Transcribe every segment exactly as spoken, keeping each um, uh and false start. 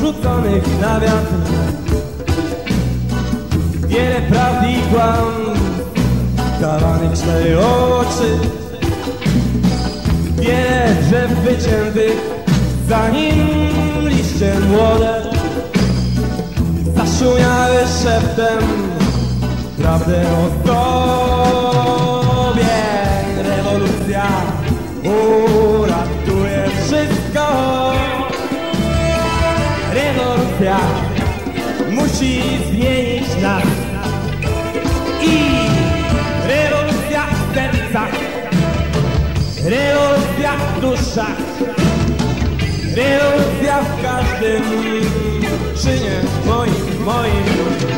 rzuconych na wiatr. Wiele prawd i kłam dawanych cztery oczy. Wiele drzew wyciętych, zanim liście młode zaszumiały szeptem prawdę o sobie. Rewolucja uratuje wszystko. Rewolucja musi zmienić nas. I rewolucja w sercach, rewolucja w duszach, rewolucja w każdym czynie moim, moim.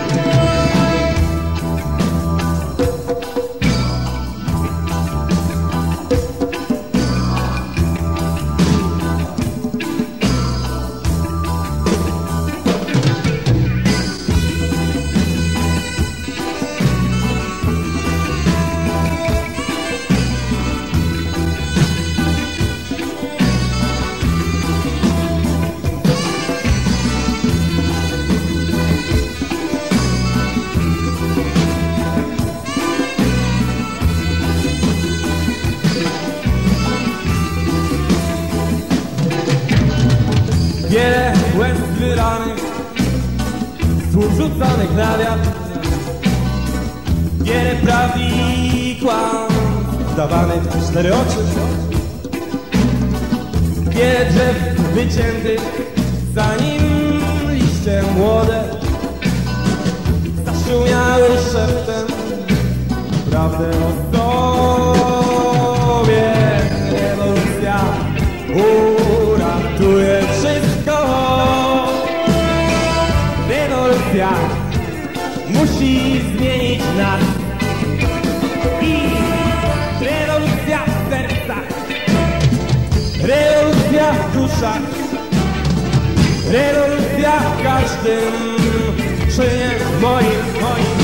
Wiele łez wylanych, słów rzucanych na wiatr. Wiele prawd i kłam dawanych w cztery oczy. Wiele drzew wyciętych, zanim liście młode zaszumiały szeptem prawdę o sobie. Rewolucja uratuje wszystko. Rewolucja musi zmienić nas. I rewolucja w sercach, rewolucja w duszach, rewolucja w każdym czynie moim, moim.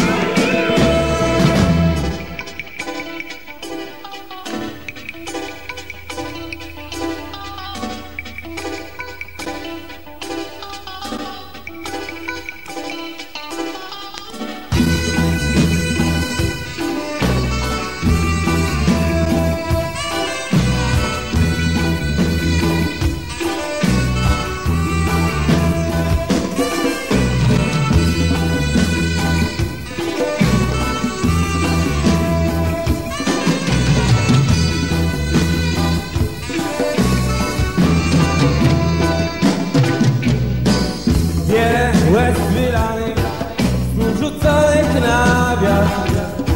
Wiele łez wylanych, słów rzuconych na wiatr.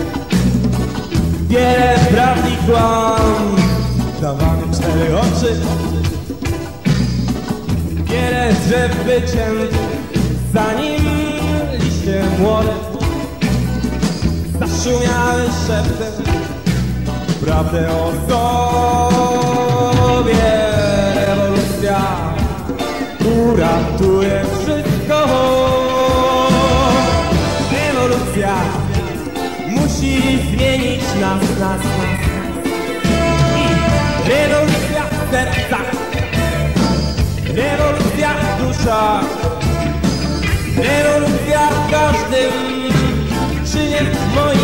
Wiele prawd i kłam dawanych cztery oczy. Wiele drzew wyciętych, zanim liście młode zaszumiały szeptem prawdę o sobie. Rewolucja uratuje wszystko. Rewolucja musi zmienić nas, nas, nas. I rewolucja w sercach, rewolucja w duszach, rewolucja w każdym czynie moim.